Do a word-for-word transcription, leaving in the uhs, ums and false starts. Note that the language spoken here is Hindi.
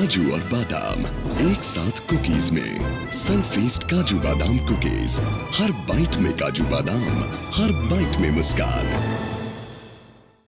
काजू और बादाम एक साथ कुकीज में। सनफीस्ट काजू बादाम कुकीज, हर बाइट में काजू बादाम, हर बाइट में मुस्कान।